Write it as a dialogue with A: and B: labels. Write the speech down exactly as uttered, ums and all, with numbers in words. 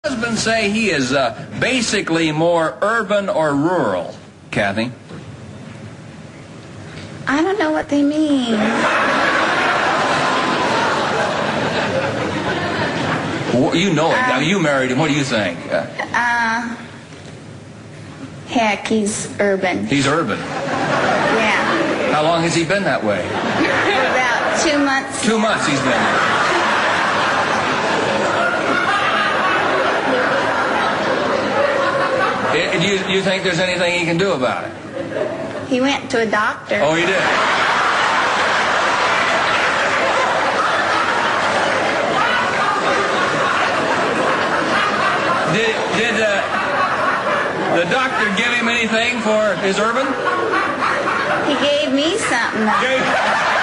A: Husband say he is uh, basically more urban or rural, Kathy?
B: I don't know what they mean.
A: Well, you know it.
B: Um,
A: I mean, you married him. What do you think? Uh,
B: Uh, heck, he's urban.
A: he's urban.
B: Yeah.
A: How long has he been that way?
B: About two months.
A: Two months he's been there. Eh, Do you, do you think there's anything he can do about it?
B: He went to a doctor.
A: Oh, he did. Did, did uh, the doctor give him anything for his urban?
B: He gave me something.
A: Gave-